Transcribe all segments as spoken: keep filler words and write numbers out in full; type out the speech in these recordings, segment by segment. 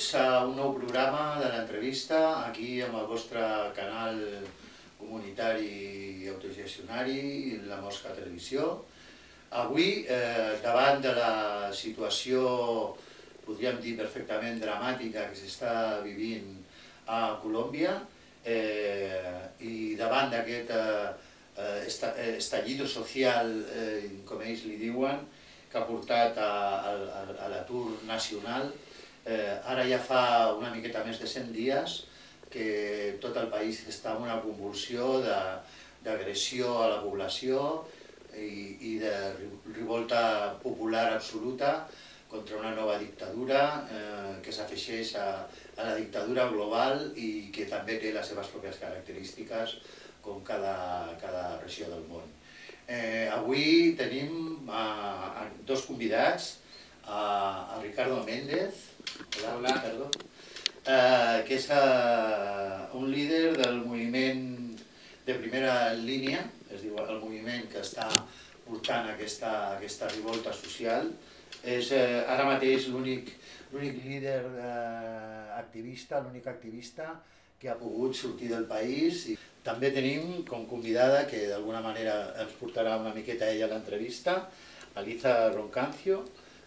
Benvinguts a un nou programa de l'entrevista, aquí amb el vostre canal comunitari i autogestionari, La Mosca Televisió. Avui, eh, davant de la situació, podríem dir perfectament dramàtica que s'està vivint a Colòmbia, eh, i davant d'aquest eh, estallido social, eh, com ells li diuen, que ha portat a, a, a l'atur nacional. Eh, ara ja fa una miqueta més de cent dies que tot el país està en una convulsió d'agressió a la població i, i de revolta popular absoluta contra una nova dictadura eh, que s'afegeix a, a la dictadura global i que també té les seves pròpies característiques com cada, cada regió del món. Eh, avui tenim a, a dos convidats, a, a Ricardo Méndez, hola, hola. Ricardo, eh, que és uh, un líder del moviment de primera línia, es diu el moviment que està portant aquesta, aquesta revolta social. És eh, ara mateix l'únic líder eh, activista, l'únic activista que ha pogut sortir del país. I també tenim com convidada, que d'alguna manera ens portarà una miqueta ella a l'entrevista, Aliza Roncancio,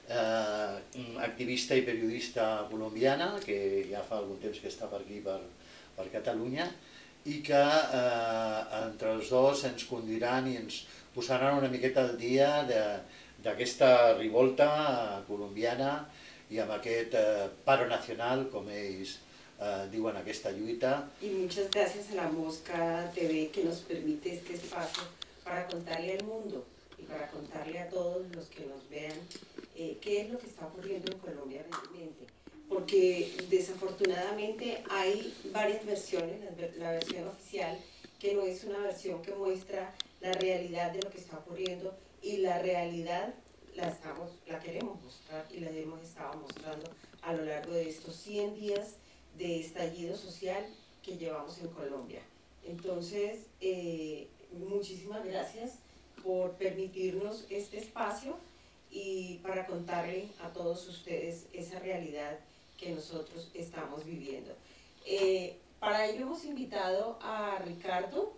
eh, activista i periodista colombiana, que ja fa algun temps que està per aquí, per, per Catalunya, i que eh, entre els dos ens conduiran i ens posaran una miqueta al dia d'aquesta revolta colombiana i amb aquest eh, paro nacional, com ells Uh, diuen aquesta lluita. Y muchas gracias a La Mosca T V que nos permite este espacio para contarle al mundo y para contarle a todos los que nos vean eh, qué es lo que está ocurriendo en Colombia realmente. Porque desafortunadamente hay varias versiones, la, la versión oficial que no es una versión que muestra la realidad de lo que está ocurriendo, y la realidad la, estamos, la queremos mostrar y la hemos estado mostrando a lo largo de estos cien días de estallido social que llevamos en Colombia. Entonces, eh, muchísimas gracias por permitirnos este espacio y para contarle a todos ustedes esa realidad que nosotros estamos viviendo. Eh, para ello hemos invitado a Ricardo.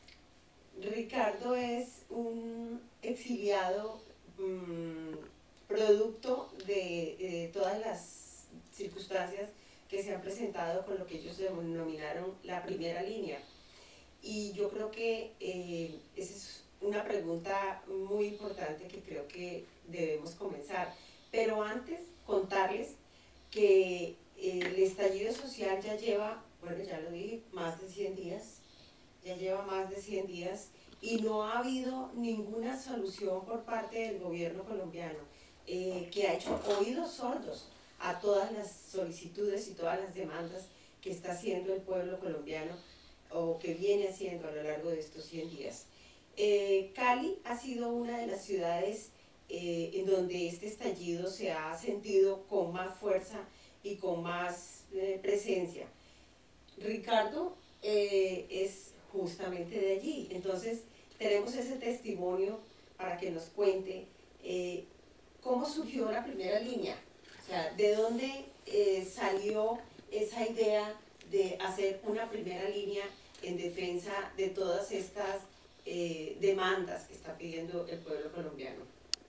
Ricardo es un exiliado mmm, producto de, de todas las circunstancias que se han presentado con lo que ellos denominaron la primera línea. Y yo creo que eh, esa es una pregunta muy importante que creo que debemos comenzar. Pero antes, contarles que el estallido social ya lleva, bueno, ya lo dije, más de cien días, ya lleva más de cien días, y no ha habido ninguna solución por parte del gobierno colombiano, eh, que ha hecho oídos sordos a todas las solicitudes y todas las demandas que está haciendo el pueblo colombiano o que viene haciendo a lo largo de estos cien días. Eh, Cali ha sido una de las ciudades eh, en donde este estallido se ha sentido con más fuerza y con más eh, presencia. Ricardo eh, es justamente de allí, entonces tenemos ese testimonio para que nos cuente eh, cómo surgió la primera línea. O sea, ¿de dónde eh, salió esa idea de hacer una primera línea en defensa de todas estas eh, demandas que está pidiendo el pueblo colombiano?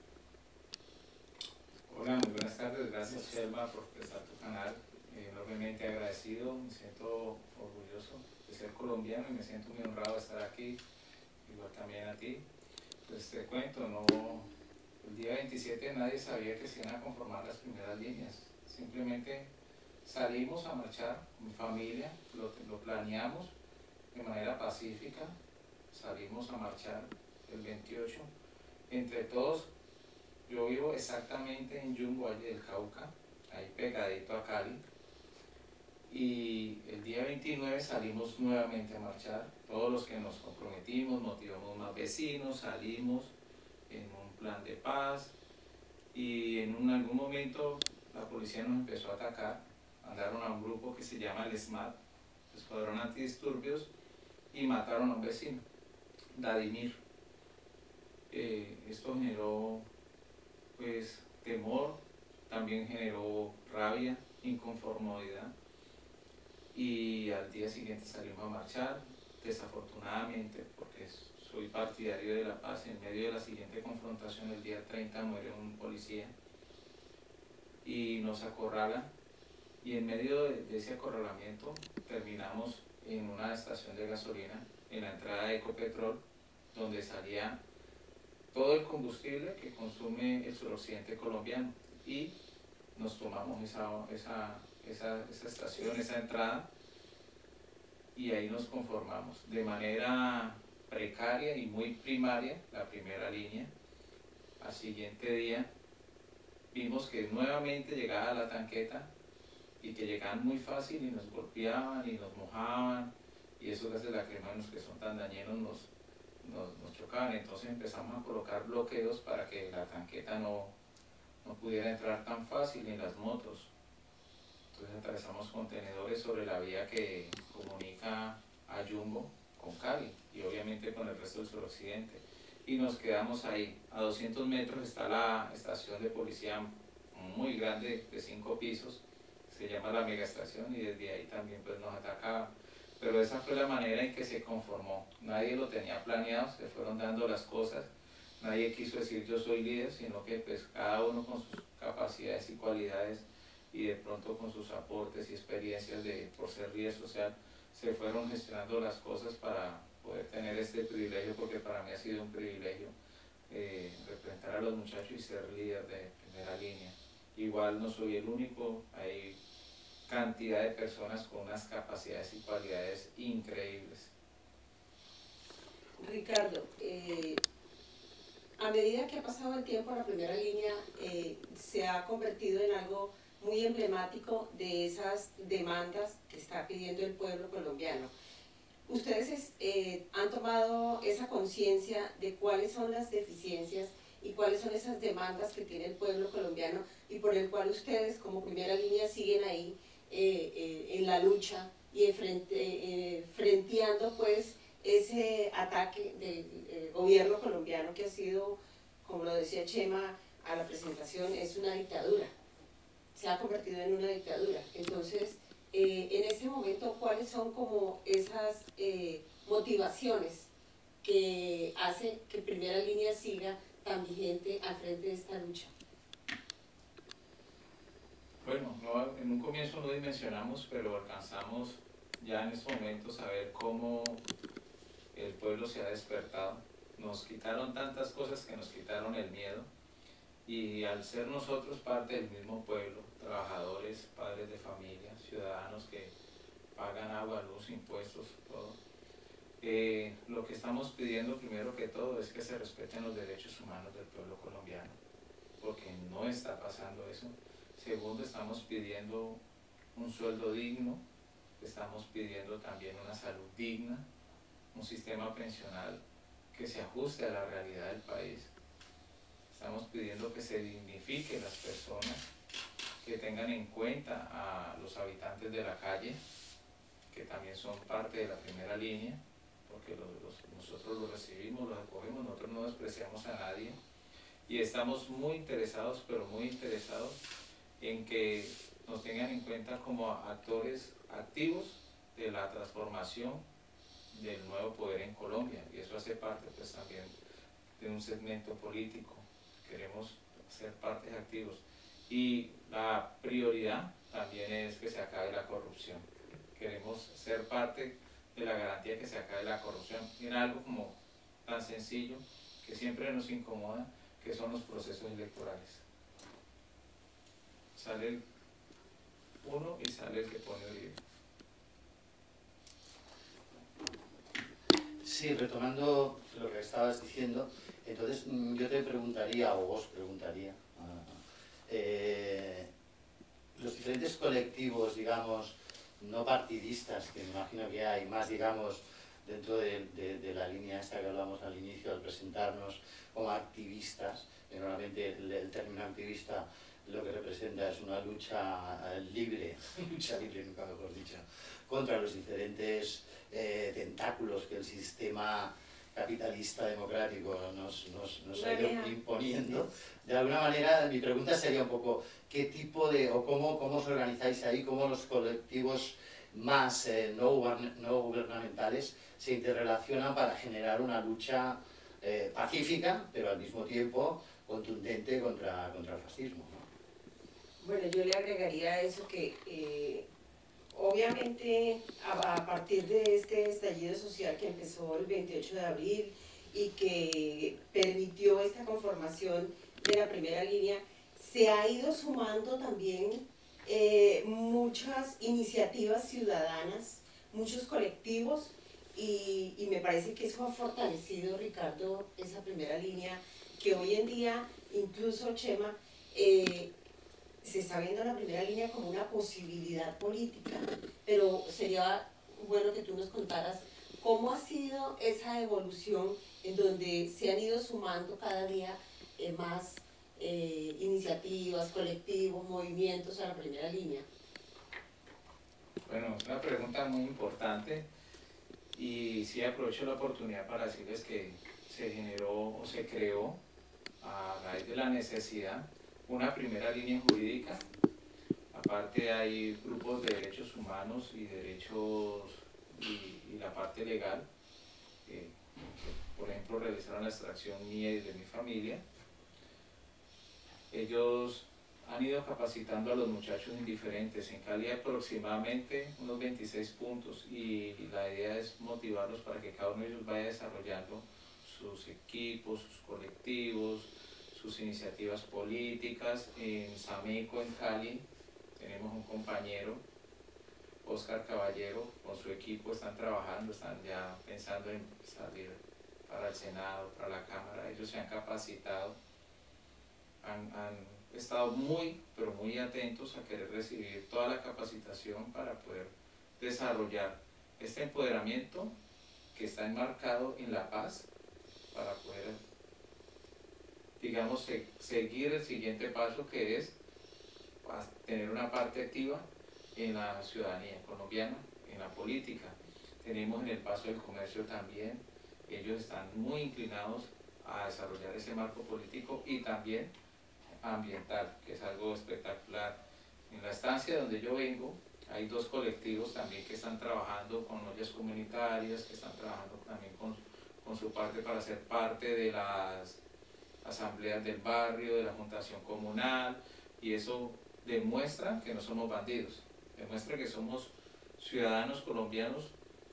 Hola, muy buenas tardes. Gracias, Shelma, por prestar tu canal. Eh, enormemente agradecido. Me siento orgulloso de ser colombiano y me siento muy honrado de estar aquí. Igual también a ti. Pues te cuento, no... El día veintisiete nadie sabía que se iban a conformar las primeras líneas. Simplemente salimos a marchar con mi familia, lo, lo planeamos de manera pacífica, salimos a marchar el veintiocho. Entre todos, yo vivo exactamente en Yumbo, Valle del Cauca, ahí pegadito a Cali. Y el día veintinueve salimos nuevamente a marchar, todos los que nos comprometimos, motivamos más vecinos, salimos en un plan de paz, y en un, algún momento la policía nos empezó a atacar. Mandaron a un grupo que se llama el SMAT, Escuadrón Antidisturbios, y mataron a un vecino, Vladimir. Eh, esto generó pues temor, también generó rabia, inconformidad, y al día siguiente salimos a marchar. Desafortunadamente, porque soy partidario de la paz, en medio de la siguiente confrontación, el día treinta, muere un policía y nos acorralan, y en medio de, de ese acorralamiento terminamos en una estación de gasolina, en la entrada de Ecopetrol, donde salía todo el combustible que consume el suroccidente colombiano, y nos tomamos esa, esa, esa, esa estación, esa entrada, y ahí nos conformamos de manera precaria y muy primaria la primera línea. Al siguiente día vimos que nuevamente llegaba la tanqueta y que llegaban muy fácil y nos golpeaban y nos mojaban, y esos gases lacrimógenos que son tan dañinos nos, nos, nos chocaban. Entonces empezamos a colocar bloqueos para que la tanqueta no, no pudiera entrar tan fácil en las motos. Entonces atravesamos contenedores sobre la vía que comunica a Yumbo con Cali y obviamente con el resto del suroccidente, y nos quedamos ahí. A doscientos metros está la estación de policía muy grande de cinco pisos, se llama la megaestación, y desde ahí también pues nos atacaban. Pero esa fue la manera en que se conformó. Nadie lo tenía planeado, se fueron dando las cosas, nadie quiso decir yo soy líder, sino que pues cada uno con sus capacidades y cualidades, y de pronto con sus aportes y experiencias de, por ser líder social, se fueron gestionando las cosas para poder tener este privilegio, porque para mí ha sido un privilegio eh, representar a los muchachos y ser líder de primera línea. Igual no soy el único, hay cantidad de personas con unas capacidades y cualidades increíbles. Ricardo, eh, a medida que ha pasado el tiempo, la primera línea eh, se ha convertido en algo muy emblemático de esas demandas que está pidiendo el pueblo colombiano. Ustedes eh, han tomado esa conciencia de cuáles son las deficiencias y cuáles son esas demandas que tiene el pueblo colombiano, y por el cual ustedes como primera línea siguen ahí eh, eh, en la lucha y en frente, eh, frenteando pues ese ataque del eh, gobierno colombiano, que ha sido, como lo decía Chema a la presentación, es una dictadura. Se ha convertido en una dictadura. Entonces, eh, en ese momento, ¿cuáles son como esas eh, motivaciones que hace que Primera Línea siga tan vigente al frente de esta lucha? Bueno, no, en un comienzo no dimensionamos, pero alcanzamos ya en estos momentos a ver cómo el pueblo se ha despertado. Nos quitaron tantas cosas que nos quitaron el miedo, y al ser nosotros parte del mismo pueblo, trabajadores, padres de familia, ciudadanos que pagan agua, luz, impuestos, todo, eh, lo que estamos pidiendo primero que todo es que se respeten los derechos humanos del pueblo colombiano, porque no está pasando eso. Segundo, estamos pidiendo un sueldo digno, estamos pidiendo también una salud digna, un sistema pensional que se ajuste a la realidad del país. Estamos pidiendo que se dignifique las personas, que tengan en cuenta a los habitantes de la calle, que también son parte de la primera línea, porque los, los, nosotros los recibimos, los acogemos, nosotros no despreciamos a nadie, y estamos muy interesados, pero muy interesados en que nos tengan en cuenta como actores activos de la transformación del nuevo poder en Colombia, y eso hace parte pues también de un segmento político. Queremos ser partes activos, y la prioridad también es que se acabe la corrupción. Queremos ser parte de la garantía que se acabe la corrupción en algo como tan sencillo que siempre nos incomoda, que son los procesos electorales. Sale el uno y sale el que pone Uribe. Sí, retomando lo que estabas diciendo, entonces yo te preguntaría, o os preguntaría, eh, los diferentes colectivos, digamos, no partidistas, que me imagino que hay más, digamos, dentro de, de, de la línea esta que hablamos al inicio, al presentarnos como activistas, que normalmente el, el término activista lo que representa es una lucha libre, lucha libre nunca mejor dicho, contra los diferentes eh, tentáculos que el sistema capitalista democrático nos, nos, nos ha ido imponiendo. De alguna manera, mi pregunta sería un poco, ¿qué tipo de, o cómo, cómo os organizáis ahí, cómo los colectivos más eh, no, no gubernamentales se interrelacionan para generar una lucha eh, pacífica, pero al mismo tiempo contundente contra, contra el fascismo, ¿no? Bueno, yo le agregaría a eso que eh, obviamente a, a partir de este estallido social que empezó el veintiocho de abril y que permitió esta conformación de la primera línea, se ha ido sumando también eh, muchas iniciativas ciudadanas, muchos colectivos, y, y me parece que eso ha fortalecido, Ricardo, esa primera línea, que hoy en día, incluso Chema, eh, se está viendo la primera línea como una posibilidad política, pero sería bueno que tú nos contaras cómo ha sido esa evolución en donde se han ido sumando cada día eh, más eh, iniciativas, colectivos, movimientos a la primera línea. Bueno, es una pregunta muy importante y sí aprovecho la oportunidad para decirles que se generó o se creó a raíz de la necesidad una primera línea jurídica. Aparte hay grupos de derechos humanos y derechos y, y la parte legal, eh, que por ejemplo realizaron la extracción mía y de mi familia. Ellos han ido capacitando a los muchachos en diferentes, en Cali aproximadamente unos veintiséis puntos, y la idea es motivarlos para que cada uno de ellos vaya desarrollando sus equipos, sus colectivos, sus iniciativas políticas. En Sameco, en Cali, tenemos un compañero, Oscar Caballero, con su equipo están trabajando, están ya pensando en salir para el Senado, para la Cámara. Ellos se han capacitado, han, han estado muy, pero muy atentos a querer recibir toda la capacitación para poder desarrollar este empoderamiento que está enmarcado en la paz, para poder, digamos, se, seguir el siguiente paso, que es tener una parte activa en la ciudadanía colombiana, en la política. Tenemos en el paso del comercio también, ellos están muy inclinados a desarrollar ese marco político y también ambiental, que es algo espectacular. En la estancia donde yo vengo hay dos colectivos también que están trabajando con ollas comunitarias, que están trabajando también con, con su parte para ser parte de las asambleas del barrio, de la juntación comunal, y eso demuestra que no somos bandidos, demuestra que somos ciudadanos colombianos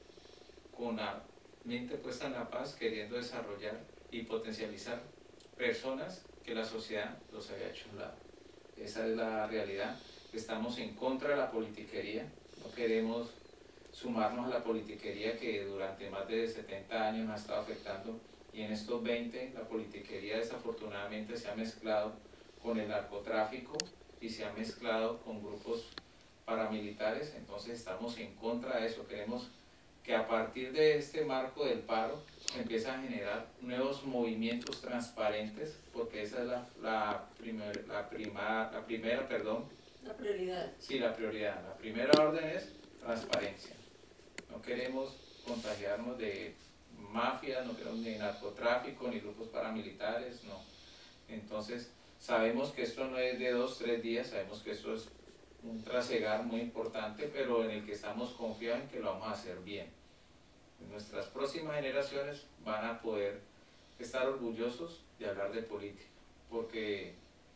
con la mente puesta en la paz, queriendo desarrollar y potencializar personas que la sociedad los había hecho a un lado. Esa es la realidad. Estamos en contra de la politiquería, no queremos sumarnos a la politiquería que durante más de setenta años nos ha estado afectando, y en estos veinte la politiquería desafortunadamente se ha mezclado con el narcotráfico y se ha mezclado con grupos paramilitares. Entonces estamos en contra de eso. Queremos que a partir de este marco del paro empieza a generar nuevos movimientos transparentes, porque esa es la, la, primer, la, prima, la primera, perdón. La prioridad. Sí, la prioridad. La primera orden es transparencia. No queremos contagiarnos de mafias, no queremos ni narcotráfico, ni grupos paramilitares, no. Entonces, sabemos que esto no es de dos, tres días, sabemos que esto es un trasegar muy importante, pero en el que estamos confiados en que lo vamos a hacer bien. Nuestras próximas generaciones van a poder estar orgullosos de hablar de política, porque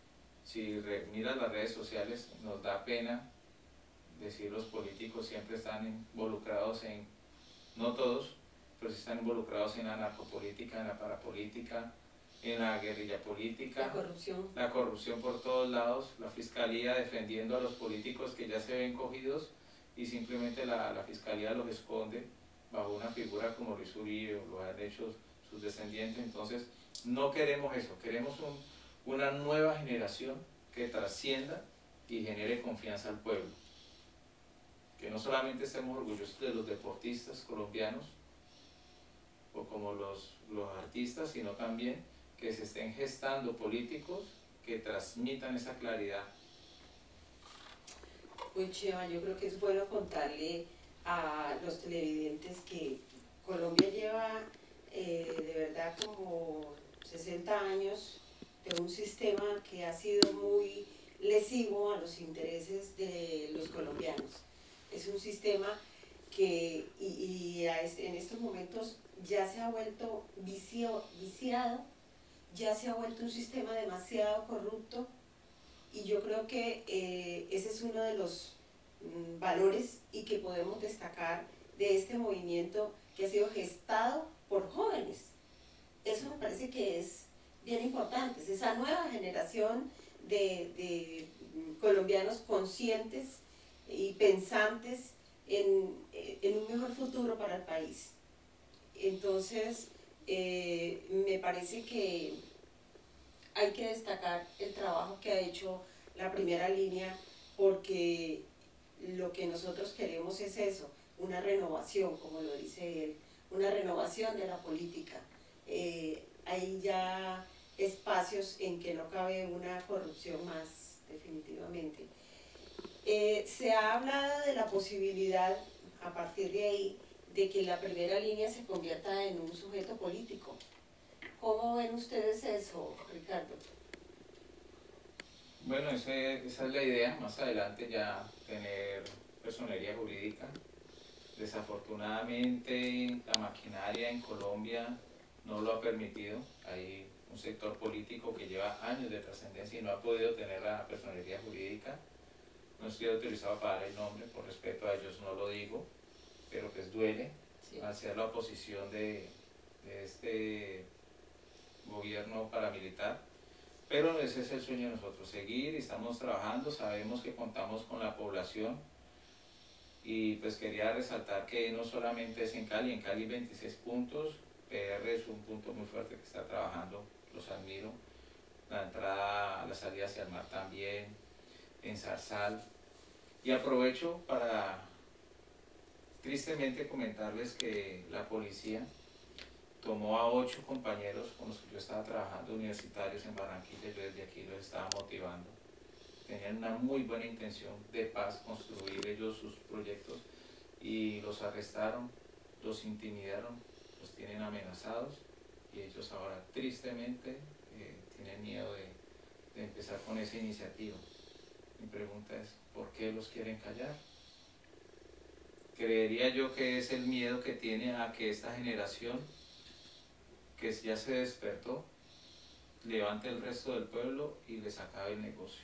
si miran las redes sociales nos da pena decir los políticos siempre están involucrados en, no todos, pero sí están involucrados en la narcopolítica, en la parapolítica, en la guerrilla política, la corrupción. la corrupción por todos lados, la fiscalía defendiendo a los políticos que ya se ven cogidos y simplemente la, la fiscalía los esconde bajo una figura como Luis Uribe, o lo han hecho sus descendientes. Entonces no queremos eso, queremos un, una nueva generación que trascienda y genere confianza al pueblo, que no solamente estemos orgullosos de los deportistas colombianos o como los, los artistas, sino también que se estén gestando políticos que transmitan esa claridad. Pues Chema, yo creo que es bueno contarle a los televidentes que Colombia lleva eh, de verdad como sesenta años de un sistema que ha sido muy lesivo a los intereses de los colombianos. Es un sistema que y, y a este, en estos momentos ya se ha vuelto vicio, viciado, ya se ha vuelto un sistema demasiado corrupto, y yo creo que eh, ese es uno de los mm, valores y que podemos destacar de este movimiento que ha sido gestado por jóvenes. Eso me parece que es bien importante, es esa nueva generación de, de colombianos conscientes y pensantes en, en un mejor futuro para el país. Entonces, eh, me parece que hay que destacar el trabajo que ha hecho la primera línea, porque lo que nosotros queremos es eso, una renovación, como lo dice él, una renovación de la política. Eh, hay ya espacios en que no cabe una corrupción más, definitivamente. Eh, se ha hablado de la posibilidad, a partir de ahí, de que la primera línea se convierta en un sujeto político. ¿Cómo ven ustedes eso, Ricardo? Bueno, ese, esa es la idea, más adelante ya tener personería jurídica. Desafortunadamente la maquinaria en Colombia no lo ha permitido. Hay un sector político que lleva años de trascendencia y no ha podido tener la personería jurídica. No estoy autorizado para dar el nombre, por respeto a ellos no lo digo, pero pues duele sí. Al ser la oposición de, de este gobierno paramilitar. Pero ese es el sueño de nosotros, seguir, estamos trabajando, sabemos que contamos con la población, y pues quería resaltar que no solamente es en Cali, en Cali veintiséis puntos, P R es un punto muy fuerte que está trabajando, los admiro, la entrada, la salida hacia el mar también, en Zarzal, y aprovecho para tristemente comentarles que la policía tomó a ocho compañeros con los que yo estaba trabajando, universitarios en Barranquilla. Yo desde aquí los estaba motivando. Tenían una muy buena intención de paz, construir ellos sus proyectos, y los arrestaron, los intimidaron, los tienen amenazados, y ellos ahora tristemente eh, tienen miedo de, de empezar con esa iniciativa. Mi pregunta es, ¿por qué los quieren callar? Creería yo que es el miedo que tiene a que esta generación, que ya se despertó, levante el resto del pueblo y les acabe el negocio.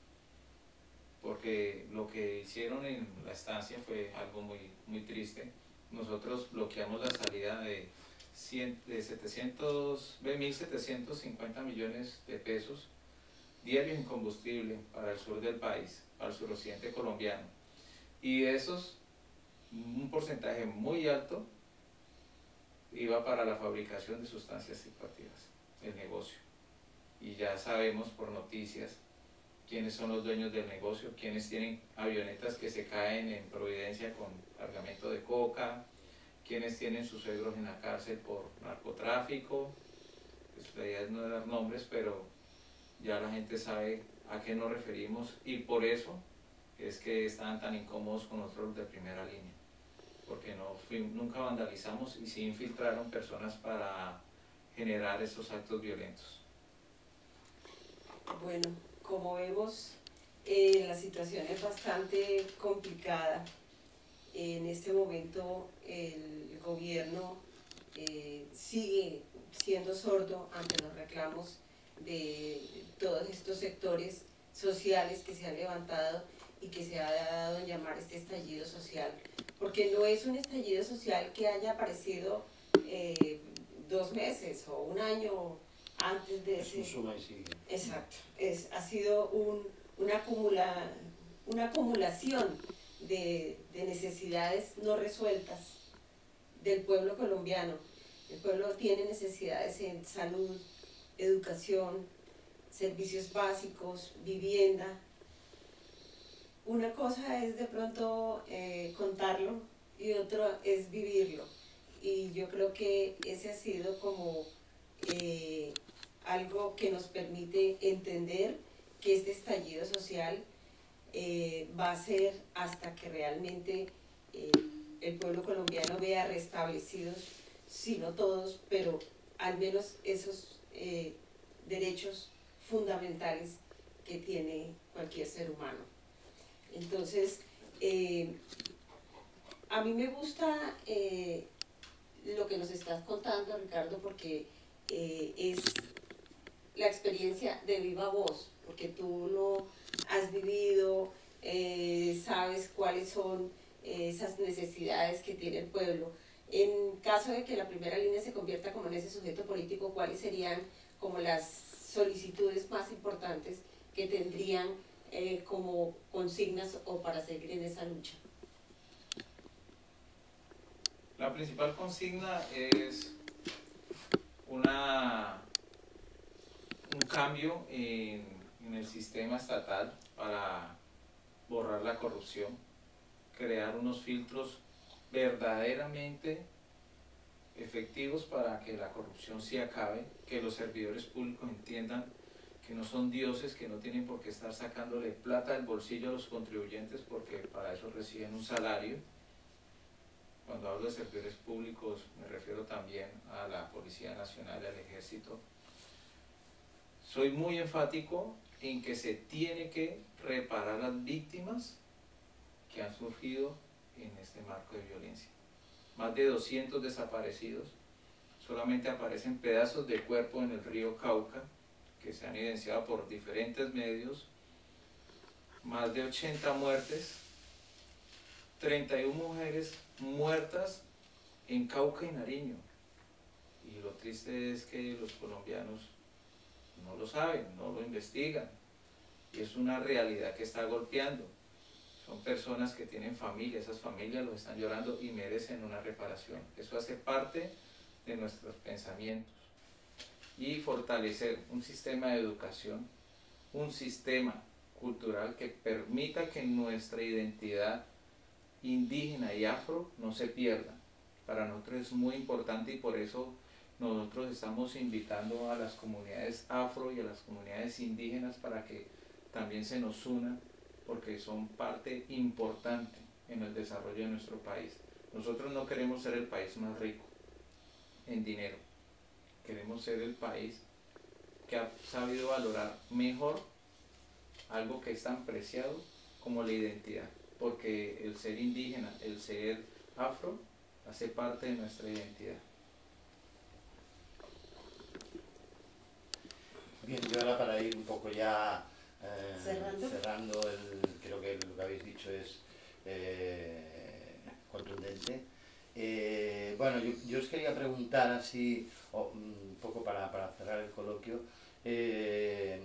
Porque lo que hicieron en la estancia fue algo muy, muy triste. Nosotros bloqueamos la salida de, de setecientos, mil setecientos cincuenta millones de pesos diarios en combustible para el sur del país, para el suroccidente colombiano. Y de esos, un porcentaje muy alto iba para la fabricación de sustancias psicoactivas, el negocio. Y ya sabemos por noticias quiénes son los dueños del negocio, quiénes tienen avionetas que se caen en Providencia con cargamento de coca, quiénes tienen sus suegros en la cárcel por narcotráfico. Pues la idea es no dar nombres, pero ya la gente sabe a qué nos referimos, y por eso es que estaban tan incómodos con nosotros de primera línea, porque no fuimos, nunca vandalizamos, y sí infiltraron personas para generar esos actos violentos. Bueno, como vemos, eh, la situación es bastante complicada. En este momento el gobierno eh, sigue siendo sordo ante los reclamos de todos estos sectores sociales que se han levantado y que se ha dado en llamar este estallido social, porque no es un estallido social que haya aparecido eh, dos meses o un año antes de ese. Es un suma y sigue. Exacto, es, ha sido un, una, acumula, una acumulación de, de necesidades no resueltas del pueblo colombiano. El pueblo tiene necesidades en salud, educación, servicios básicos, vivienda. Una cosa es de pronto eh, contarlo y otra es vivirlo. Y yo creo que ese ha sido como eh, algo que nos permite entender que este estallido social eh, va a ser hasta que realmente eh, el pueblo colombiano vea restablecidos si no todos, pero al menos esos eh, derechos fundamentales que tiene cualquier ser humano. Entonces, eh, a mí me gusta eh, lo que nos estás contando, Ricardo, porque eh, es la experiencia de viva voz, porque tú lo has vivido, eh, sabes cuáles son eh, esas necesidades que tiene el pueblo. En caso de que la primera línea se convierta como en ese sujeto político, ¿cuáles serían como las solicitudes más importantes que tendrían eh, como consignas o para seguir en esa lucha? La principal consigna es una, un cambio en, en el sistema estatal para borrar la corrupción, crear unos filtros verdaderamente efectivos para que la corrupción sí acabe, que los servidores públicos entiendan que no son dioses, que no tienen por qué estar sacándole plata del bolsillo a los contribuyentes porque para eso reciben un salario. Cuando hablo de servidores públicos me refiero también a la Policía Nacional y al Ejército. Soy muy enfático en que se tiene que reparar las víctimas que han surgido en este marco de violencia. Más de doscientos desaparecidos, solamente aparecen pedazos de cuerpo en el río Cauca, que se han evidenciado por diferentes medios, más de ochenta muertes, treinta y una mujeres muertas en Cauca y Nariño. Y lo triste es que los colombianos no lo saben, no lo investigan. Y es una realidad que está golpeando. Son personas que tienen familia, esas familias los están llorando y merecen una reparación. Eso hace parte de nuestros pensamientos. Y fortalecer un sistema de educación, un sistema cultural que permita que nuestra identidad indígena y afro no se pierda. Para nosotros es muy importante y por eso nosotros estamos invitando a las comunidades afro y a las comunidades indígenas para que también se nos unan, porque son parte importante en el desarrollo de nuestro país. Nosotros no queremos ser el país más rico en dinero, queremos ser el país que ha sabido valorar mejor algo que es tan preciado como la identidad, porque el ser indígena, el ser afro, hace parte de nuestra identidad. Bien, yo ahora para ir un poco ya eh, cerrando, cerrando el, creo que lo que habéis dicho es eh, contundente. Eh, bueno, yo, yo os quería preguntar así, oh, un poco para, para cerrar el coloquio, eh,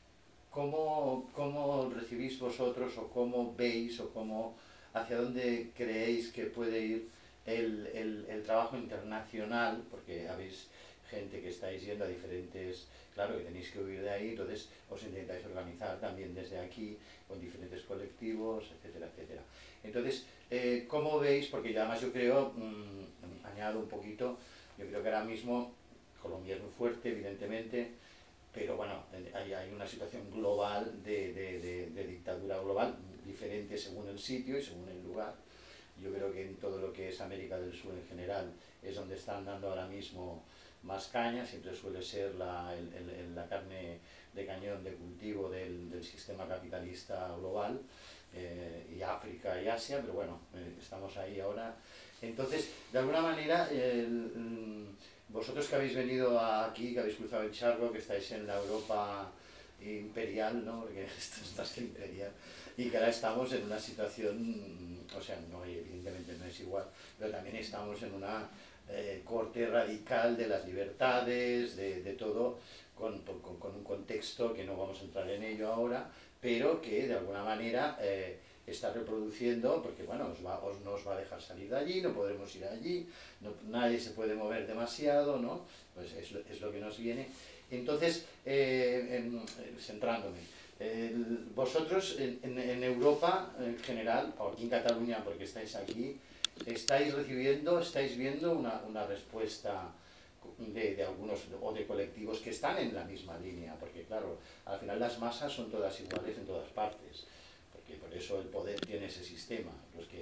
¿cómo, ¿cómo recibís vosotros o cómo veis o cómo, hacia dónde creéis que puede ir el, el, el trabajo internacional? Porque habéis gente que estáis yendo a diferentes, claro que tenéis que huir de ahí, entonces os intentáis organizar también desde aquí con diferentes colectivos, etcétera, etcétera. Entonces, eh, ¿cómo veis? Porque ya además yo creo, mmm, añado un poquito, yo creo que ahora mismo Colombia es muy fuerte, evidentemente, pero bueno, hay, hay una situación global de, de, de, de dictadura global, diferente según el sitio y según el lugar. Yo creo que en todo lo que es América del Sur en general es donde están dando ahora mismo más caña, siempre suele ser la, el, el, la carne de cañón de cultivo del, del sistema capitalista global, eh, y África y Asia, pero bueno, eh, estamos ahí ahora. Entonces, de alguna manera, el, vosotros que habéis venido aquí, que habéis cruzado el charco, que estáis en la Europa imperial, ¿no? Porque esto es más que imperial, y que ahora estamos en una situación, o sea, no, evidentemente no es igual, pero también estamos en una eh, corte radical de las libertades, de, de todo, con, con, con un contexto que no vamos a entrar en ello ahora, pero que de alguna manera eh, está reproduciendo, porque bueno, os, va, os no os va a dejar salir de allí, no podremos ir allí, no, nadie se puede mover demasiado, ¿no? Pues es, es lo que nos viene. Entonces, eh, en, centrándome, eh, vosotros en, en, en Europa en general, o aquí en Cataluña porque estáis aquí, estáis recibiendo, estáis viendo una, una respuesta de, de algunos o de colectivos que están en la misma línea, porque claro, al final las masas son todas iguales en todas partes, porque por eso el poder tiene ese sistema. Los que,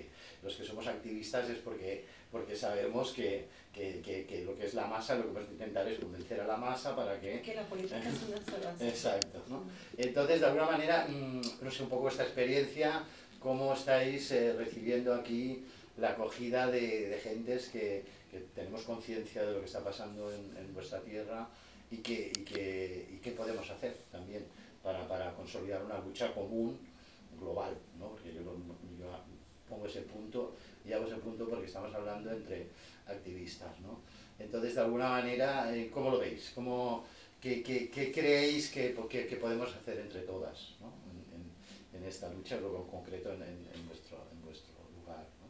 los que somos activistas es porque, porque sabemos que, que, que, que lo que es la masa, lo que vamos a intentar es convencer a la masa para que... Que la política es una sola. Exacto, ¿no? Entonces, de alguna manera, no sé un poco esta experiencia, cómo estáis eh, recibiendo aquí la acogida de, de gentes que, que tenemos conciencia de lo que está pasando en, en vuestra tierra y qué y que, y qué podemos hacer también para, para consolidar una lucha común, global, ¿no? Porque yo, yo pongo ese punto y hago ese punto porque estamos hablando entre activistas, ¿no? Entonces, de alguna manera, ¿cómo lo veis? ¿Cómo, qué, qué, qué creéis que, que, que podemos hacer entre todas, ¿no? en, en, en esta lucha, luego en concreto en, en, en, vuestro, en vuestro lugar, ¿no?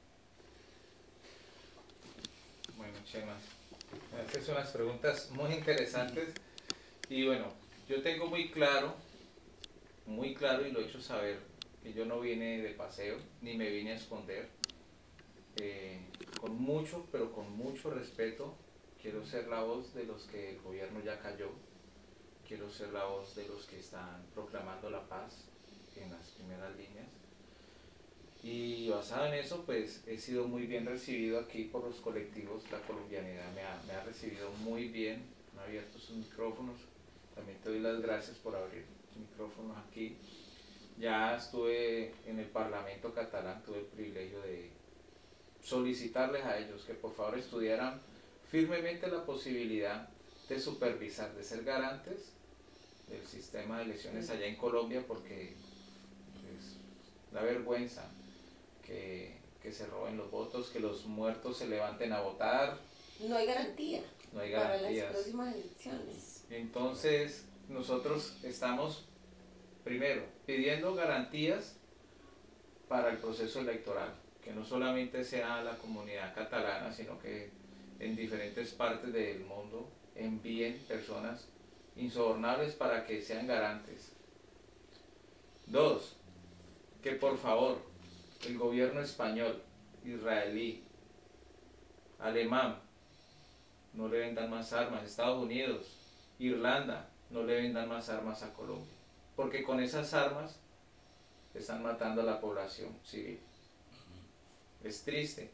Bueno, Chema, estas son unas preguntas muy interesantes y bueno, yo tengo muy claro, muy claro y lo he hecho saber, que yo no vine de paseo, ni me vine a esconder. Eh, con mucho, pero con mucho respeto, quiero ser la voz de los que el gobierno ya cayó, quiero ser la voz de los que están proclamando la paz en las primeras líneas. Y basado en eso, pues he sido muy bien recibido aquí por los colectivos, la colombianidad me ha, me ha recibido muy bien, me ha abierto sus micrófonos, también te doy las gracias por abrir micrófonos aquí. Ya estuve en el Parlamento catalán, tuve el privilegio de solicitarles a ellos que por favor estudiaran firmemente la posibilidad de supervisar, de ser garantes del sistema de elecciones allá en Colombia, porque es la vergüenza que, que se roben los votos, que los muertos se levanten a votar. No hay garantía, no hay garantías para las próximas elecciones. Entonces nosotros estamos primero pidiendo garantías para el proceso electoral, que no solamente sea la comunidad catalana, sino que en diferentes partes del mundo envíen personas insobornables para que sean garantes. Dos, que por favor el gobierno español, israelí, alemán, no le vendan más armas, Estados Unidos, Irlanda, no le vendan más armas a Colombia, porque con esas armas están matando a la población civil. Es triste.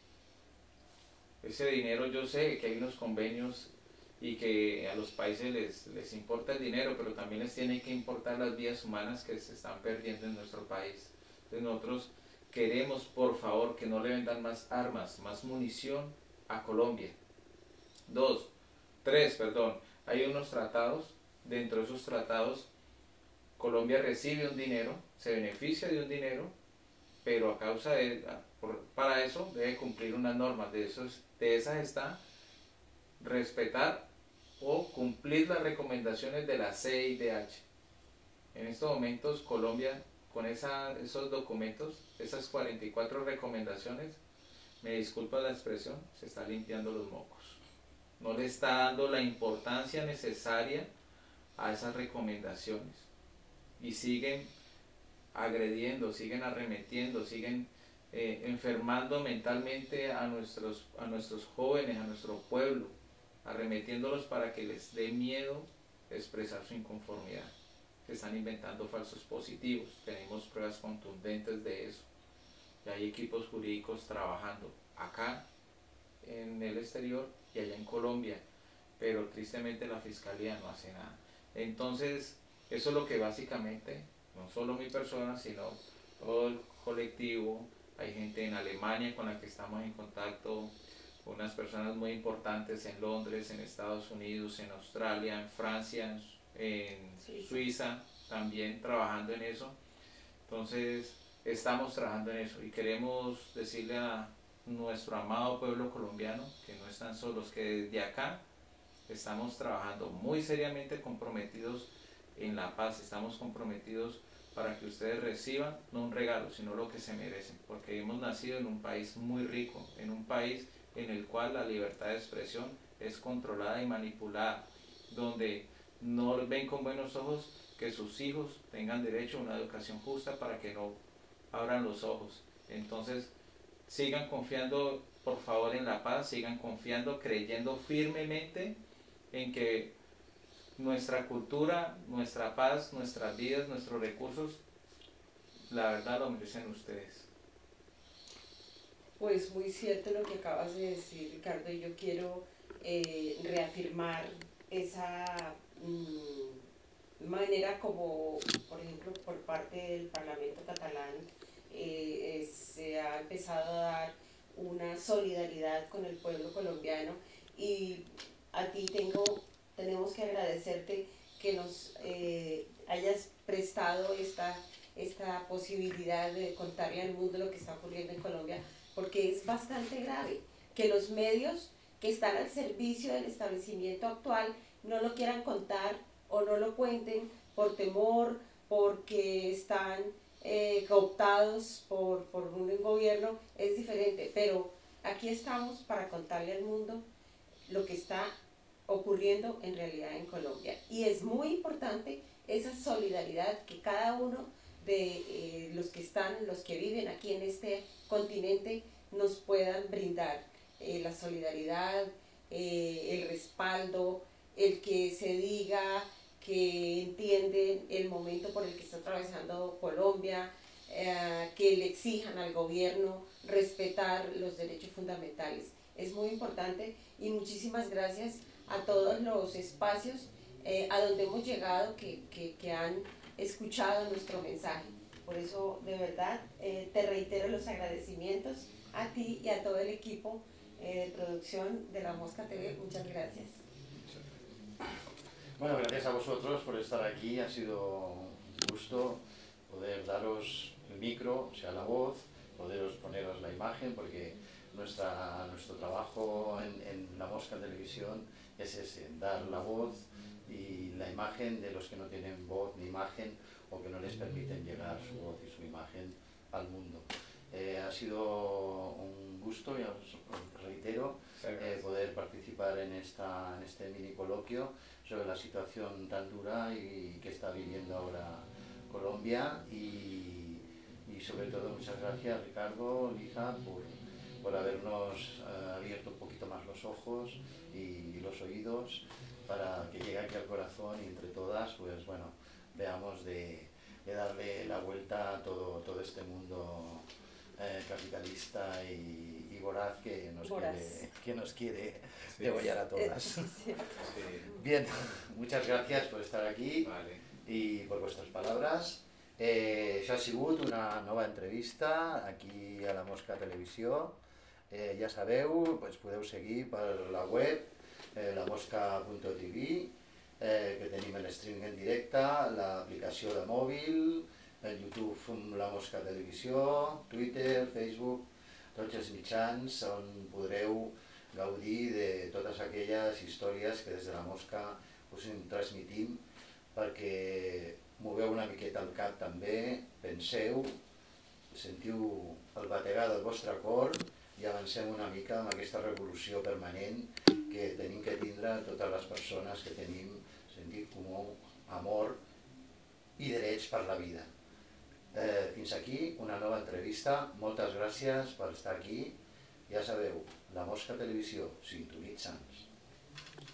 Ese dinero, yo sé que hay unos convenios y que a los países les, les importa el dinero, pero también les tiene que importar las vidas humanas que se están perdiendo en nuestro país. Entonces nosotros queremos, por favor, que no le vendan más armas, más munición a Colombia. Dos, tres, perdón, hay unos tratados, dentro de esos tratados Colombia recibe un dinero, se beneficia de un dinero, pero a causa de, por, para eso debe cumplir unas normas, de, esos, de esas está respetar o cumplir las recomendaciones de la C I D H. En estos momentos Colombia, con esa, esos documentos, esas cuarenta y cuatro recomendaciones, me disculpa la expresión, se está limpiando los mocos. No le está dando la importancia necesaria a esas recomendaciones y siguen agrediendo, siguen arremetiendo, siguen eh, enfermando mentalmente a nuestros, a nuestros jóvenes, a nuestro pueblo, arremetiéndolos para que les dé miedo expresar su inconformidad. Se están inventando falsos positivos, tenemos pruebas contundentes de eso. Y hay equipos jurídicos trabajando acá en el exterior y allá en Colombia, pero tristemente la fiscalía no hace nada. Entonces, eso es lo que básicamente, no solo mi persona, sino todo el colectivo, hay gente en Alemania con la que estamos en contacto, unas personas muy importantes en Londres, en Estados Unidos, en Australia, en Francia, en Suiza, Suiza también trabajando en eso. Entonces, estamos trabajando en eso y queremos decirle a nuestro amado pueblo colombiano que no están solos, que desde acá estamos trabajando muy seriamente, comprometidos en la paz, estamos comprometidos para que ustedes reciban no un regalo, sino lo que se merecen, porque hemos nacido en un país muy rico, en un país en el cual la libertad de expresión es controlada y manipulada, donde no ven con buenos ojos que sus hijos tengan derecho a una educación justa para que no abran los ojos. Entonces, sigan confiando, por favor, en la paz, sigan confiando, creyendo firmemente en que nuestra cultura, nuestra paz, nuestras vidas, nuestros recursos, la verdad lo merecen ustedes. Pues muy cierto lo que acabas de decir, Ricardo, y yo quiero eh, reafirmar esa mmm, manera como, por ejemplo, por parte del Parlamento catalán eh, se ha empezado a dar una solidaridad con el pueblo colombiano, y a ti tengo, tenemos que agradecerte que nos eh, hayas prestado esta, esta posibilidad de contarle al mundo lo que está ocurriendo en Colombia, porque es bastante grave que los medios que están al servicio del establecimiento actual no lo quieran contar o no lo cuenten por temor, porque están eh, cooptados por, por un gobierno. Es diferente, pero aquí estamos para contarle al mundo lo que está ocurriendo en realidad en Colombia, y es muy importante esa solidaridad que cada uno de eh, los que están, los que viven aquí en este continente nos puedan brindar, eh, la solidaridad, eh, el respaldo, el que se diga que entienden el momento por el que está atravesando Colombia, eh, que le exijan al gobierno respetar los derechos fundamentales. Es muy importante, y muchísimas gracias a todos los espacios eh, a donde hemos llegado que, que, que han escuchado nuestro mensaje. Por eso, de verdad, eh, te reitero los agradecimientos a ti y a todo el equipo eh, de producción de La Mosca T V. Muchas gracias. Bueno, gracias a vosotros por estar aquí. Ha sido un gusto poder daros el micro, o sea, la voz, poderos poneros la imagen, porque nuestra, nuestro trabajo en, en La Mosca Televisión es ese, dar la voz y la imagen de los que no tienen voz ni imagen, o que no les permiten llegar su voz y su imagen al mundo. Eh, ha sido un gusto, ya os, os reitero, eh, poder participar en, esta, en este mini coloquio sobre la situación tan dura y que está viviendo ahora Colombia, y, y sobre todo muchas gracias, Ricardo, Lija, por, por habernos eh, abierto un poquito más los ojos y, y los oídos, para que llegue aquí al corazón, y entre todas, pues bueno, veamos de, de darle la vuelta a todo, todo este mundo eh, capitalista y, y voraz que nos voraz. quiere, que nos quiere Sí. degollar a todas. Sí. Bien, muchas gracias por estar aquí. Vale. I per vostres paraules. Eh, això ha sigut una nova entrevista aquí a la Mosca Televisió. Eh, ja sabeu, doncs podeu seguir per la web eh, la mosca punt tv, eh, que tenim l'streaming en directe, l'aplicació de mòbil, el YouTube La Mosca Televisió, Twitter, Facebook, tots els mitjans on podreu gaudir de totes aquelles històries que des de la Mosca us en transmitim, perquè moveu una miqueta el cap també, penseu, sentiu el bategar del vostre cor i avancem una mica amb aquesta revolució permanent que tenim que tindre totes les persones que tenim sentit comú, amor i drets per la vida. Eh, fins aquí una nova entrevista. Moltes gràcies per estar aquí. Ja sabeu, La Mosca Televisió, sintonitza'ns.